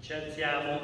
Ci alziamo.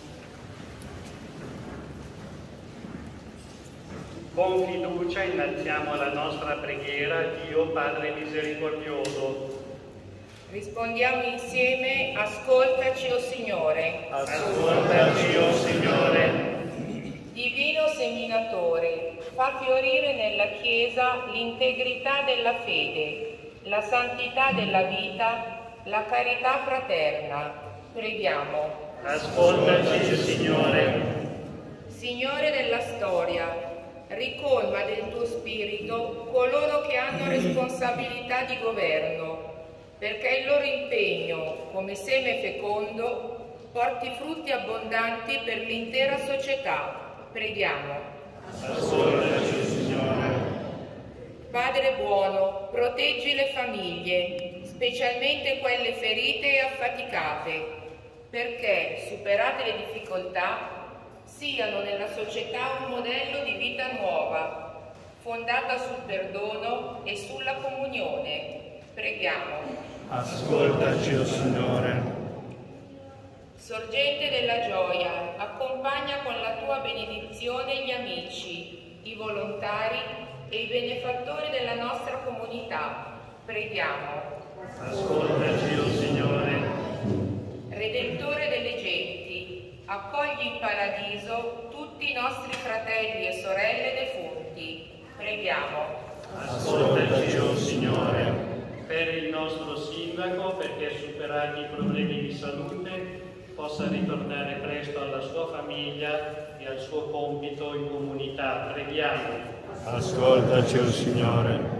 Con fiducia innalziamo la nostra preghiera a Dio Padre misericordioso. Rispondiamo insieme: ascoltaci, o Signore. Ascoltaci, o Signore. Divino seminatore, fa fiorire nella Chiesa l'integrità della fede, la santità della vita, la carità fraterna. Preghiamo. Ascoltaci, Signore. Signore della storia, ricolma del tuo spirito coloro che hanno responsabilità di governo, perché il loro impegno, come seme fecondo, porti frutti abbondanti per l'intera società. Preghiamo. Ascoltaci, Signore. Padre buono, proteggi le famiglie, specialmente quelle ferite e affaticate, perché, superate le difficoltà, siano nella società un modello di vita nuova, fondata sul perdono e sulla comunione. Preghiamo. Ascoltaci, o Signore. Sorgente della gioia, accompagna con la tua benedizione gli amici, i volontari e i benefattori della nostra comunità. Preghiamo. Ascoltaci, o Signore. Redentore delle genti, accogli in paradiso tutti i nostri fratelli e sorelle defunti. Preghiamo. Ascoltaci, o Signore. Per il nostro sindaco, perché superati i problemi di salute, possa ritornare presto alla sua famiglia e al suo compito in comunità. Preghiamo. Ascoltaci, o Signore.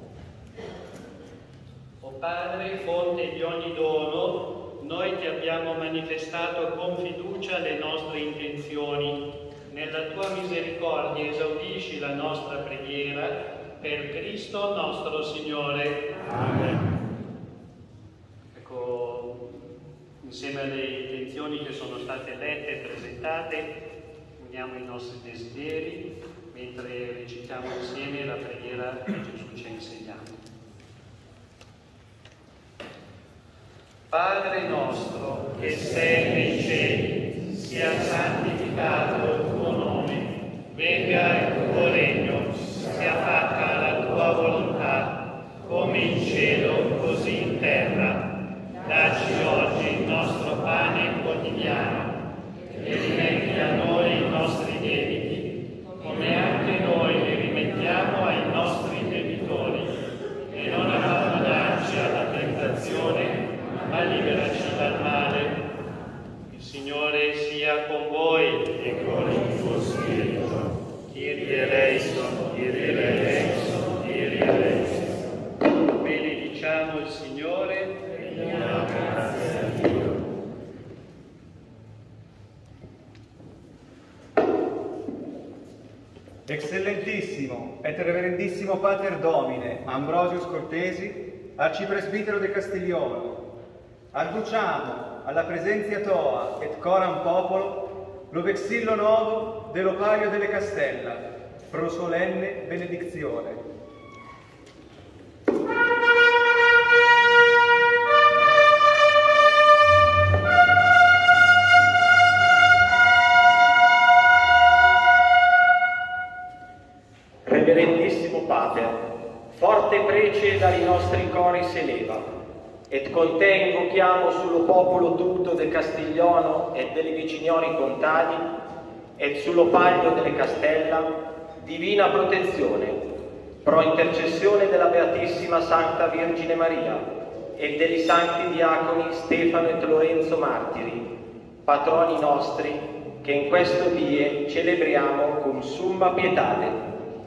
O Padre, fonte di ogni dono, noi ti abbiamo manifestato con fiducia le nostre intenzioni. Nella tua misericordia esaudisci la nostra preghiera per Cristo nostro Signore. Amen. Ecco, insieme alle intenzioni che sono state lette e presentate, uniamo i nostri desideri mentre recitiamo insieme la preghiera che Gesù ci ha insegnato. Padre nostro che sei nei cieli, sia santificato il tuo nome, venga il tuo regno, sia fatta la tua volontà, come in cielo così in terra. Dacci oggi il nostro pane quotidiano e rimetti a noi i nostri debiti, come anche noi li rimettiamo ai nostri debitori, e non abbandonarci alla tentazione, ma liberaci dal male. Il Signore sia con voi e con il tuo spirito. Kyrie eleison, Kyrie eleison, Kyrie eleison. Benediciamo il Signore. Diamo grazie a Dio. Eccellentissimo et reverendissimo Pater Domine Ambrosius Cortesi, arcipresbitero de Castiglione, adduciamo alla presenza tua et coram popolo lo vexillo novo dello Paio delle Castella, pro solenne benedizione. Reverendissimo Pater, forte prece dai nostri cori se leva, et con te invochiamo sullo popolo tutto de Castiglione e delle viciniori contadi, et sullo Paglio delle Castella, divina protezione, pro intercessione della Beatissima Santa Vergine Maria e degli santi diaconi Stefano et Lorenzo Martiri, patroni nostri, che in questo die celebriamo con summa pietate.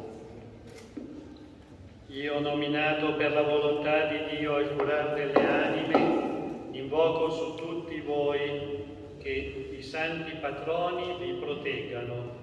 Io, nominato per la volontà di Dio al curar delle anime, invoco su tutti voi che i santi patroni vi proteggano.